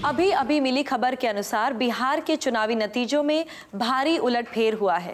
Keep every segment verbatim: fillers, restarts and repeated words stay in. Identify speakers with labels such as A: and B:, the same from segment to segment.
A: अभी अभी मिली खबर के अनुसार बिहार के चुनावी नतीजों में भारी उलटफेर हुआ है।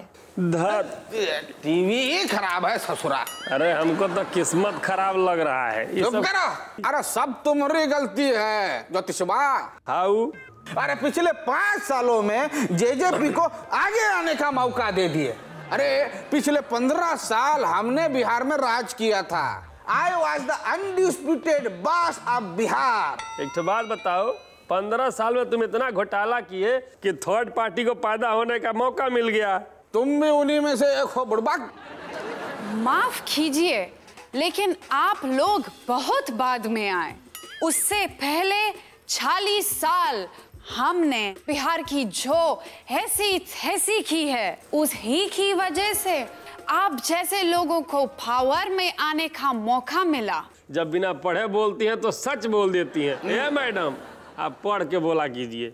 B: टीवी ही खराब है ससुरा।
C: अरे हमको तो किस्मत खराब लग रहा है।
B: चुप सब... करो। अरे सब तुम्हारी गलती है ज्योतिषबा।
C: हाउ?
B: अरे पिछले पांच सालों में जेजेपी को आगे आने का मौका दे दिए। अरे पिछले पंद्रह साल हमने बिहार में राज किया था। I was the undisputed boss of Bihar.
C: एक तो बात बताओ, पंद्रह साल में तुम इतना घोटाला किए कि थर्ड पार्टी को पैदा होने का मौका मिल गया।
B: तुम भी उन्हीं में से एक हो बुड़बक।
D: माफ कीजिए, लेकिन आप लोग बहुत बाद में आए। उससे पहले चालीस साल हमने बिहार की जो हैसी तैसी की है, उस ही की वजह से आप जैसे लोगों को पावर में आने का मौका मिला।
C: जब बिना पढ़े बोलती हैं तो सच बोल देती हैं। ए मैडम, आप पढ़ के बोला कीजिए।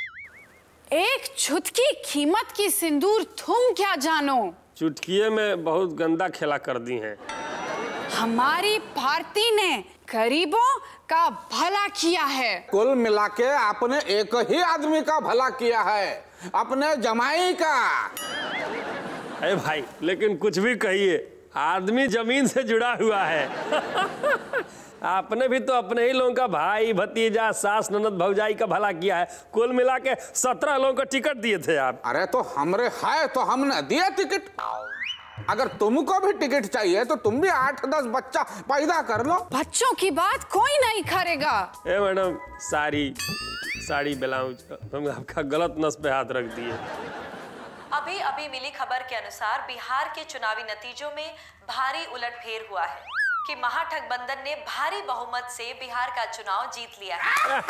D: एक चुटकी कीमत की सिंदूर तुम क्या जानो?
C: चुटकिए में बहुत गंदा खेला कर दी हैं।
D: हमारी पार्टी ने गरीबों का भला किया है।
B: कुल मिला के आपने एक ही आदमी का भला किया है, अपने जमाई का।
C: अरे भाई, लेकिन कुछ भी कहिए, आदमी जमीन से जुड़ा हुआ है। आपने भी तो अपने ही लोगों का भाई, भतीजा, सास, ननद, भौजाई का भला किया है। कुल मिला के सत्रह लोगों को टिकट दिए थे आप।
B: अरे तो हमरे है तो हमने दिया टिकट। अगर तुमको भी टिकट चाहिए तो तुम भी आठ दस बच्चा पैदा कर लो।
D: बच्चों की बात कोई नहीं करेगा।
C: ए मैडम, साड़ी साड़ी ब्लाउज, हम आपका गलत नस पे हाथ रख दिए।
A: अभी अभी मिली खबर के अनुसार बिहार के चुनावी नतीजों में भारी उलटफेर हुआ है कि महागठबंधन ने भारी बहुमत से बिहार का चुनाव जीत लिया है।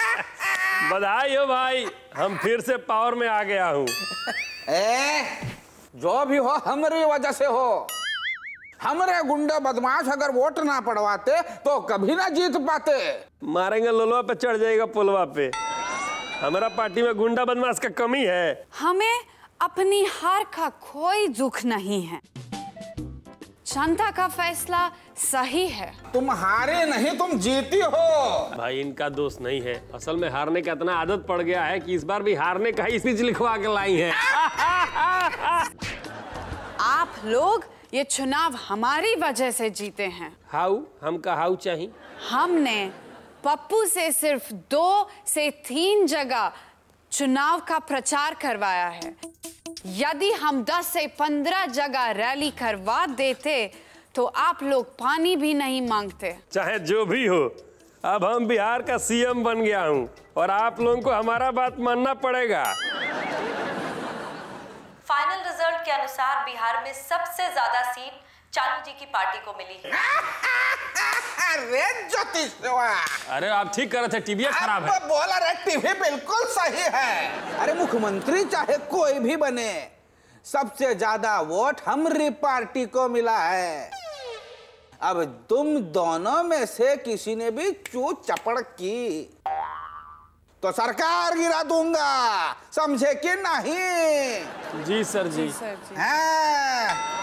C: बधाई हो भाई, हम फिर से पावर में आ गया हूँ।
B: ए, जो भी हो हमारी वजह से हो। हमारे गुंडे बदमाश अगर वोट ना पड़वाते तो कभी ना जीत पाते।
C: मारेंगे लोलवा पे चढ़ जाएगा पुलवा पे। हमारा पार्टी में गुंडा बदमाश का कमी है।
D: हमें अपनी हार का कोई दुख नहीं है। जनता का फैसला सही है।
B: तुम हारे नहीं, तुम जीती हो।
C: भाई इनका दोस्त नहीं है, असल में हारने का इतना आदत पड़ गया है कि इस बार भी हारने का ही स्पीच लिखवा के लाई है।
D: आप लोग ये चुनाव हमारी वजह से जीते हैं।
C: हाउ? हमका हाउ चाहिए?
D: हमने पप्पू से सिर्फ दो से तीन जगह चुनाव का प्रचार करवाया है। यदि हम दस से पंद्रह जगह रैली करवा देते तो आप लोग पानी भी नहीं मांगते।
C: चाहे जो भी हो, अब हम बिहार का सीएम बन गया हूँ और आप लोगों को हमारा बात मानना पड़ेगा।
A: फाइनल रिजल्ट के अनुसार बिहार में सबसे ज्यादा सीट चालू जी की पार्टी को मिली है।
B: अरे ज्योतिषवा,
C: अरे आप ठीक कर रहे थे, टीवी खराब है।
B: तो बोला रे, टीवी बिल्कुल सही है। अरे मुख्यमंत्री चाहे कोई भी बने, सबसे ज्यादा वोट हमारी पार्टी को मिला है। अब तुम दोनों में से किसी ने भी चू चपड़ की तो सरकार गिरा दूंगा, समझे कि नहीं?
C: जी सर जी।
D: सर जी।
B: हाँ।